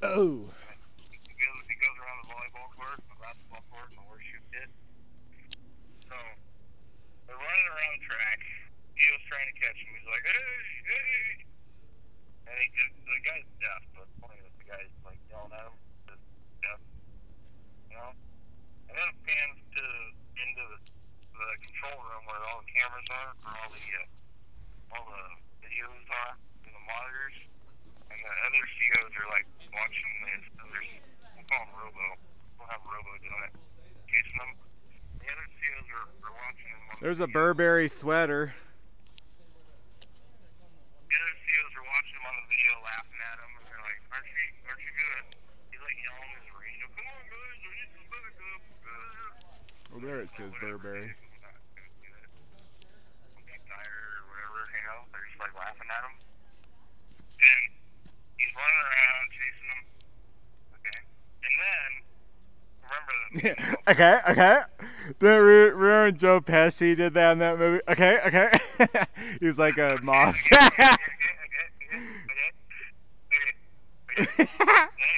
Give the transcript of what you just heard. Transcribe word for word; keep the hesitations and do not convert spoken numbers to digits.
Oh. He goes, he goes around the volleyball court, the basketball court, and the horseshoe pit. So they're running around the track. Gio's trying to catch him. He's like, hey, hey. And he, the guy's deaf, but it's funny that the guy's like yelling at him. Just deaf, you know? And then it pans to into the, the control room where all the cameras are, where all the uh, all the videos are, and the monitors. And the other C Os are like watching this. There's, we'll call them Robo. We'll have Robo doing it, chasing them. The other C Os are, are watching them. There's a Burberry sweater. The other C Os are watching him on the video, laughing at him, and they're like, aren't you, aren't you good? He's like yelling at his radio, come on guys, I need some backup. Well, there it says Burberry. I'm getting tired or whatever, you know, they're just like laughing at him. And he's running around chasing them. Okay. And then, remember the okay, okay. Remember when Joe Pesci did that in that movie? Okay, okay. He's like a moss. Okay, okay, okay, okay, okay, okay, okay. Then